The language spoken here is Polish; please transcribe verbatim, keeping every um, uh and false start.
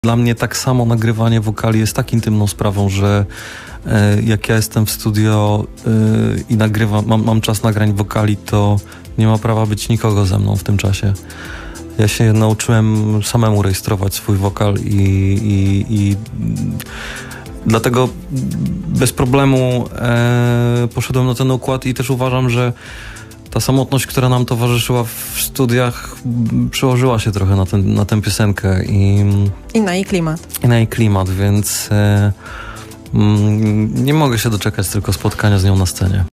Dla mnie tak samo nagrywanie wokali jest tak intymną sprawą, że e, jak ja jestem w studio e, i nagrywam, mam, mam czas nagrań wokali, to nie ma prawa być nikogo ze mną w tym czasie. Ja się nauczyłem samemu rejestrować swój wokal i, i, i dlatego bez problemu e, poszedłem na ten układ i też uważam, że ta samotność, która nam towarzyszyła w studiach, przełożyła się trochę na, ten, na tę piosenkę i, I na jej klimat. I na jej klimat, więc e, mm, nie mogę się doczekać tylko spotkania z nią na scenie.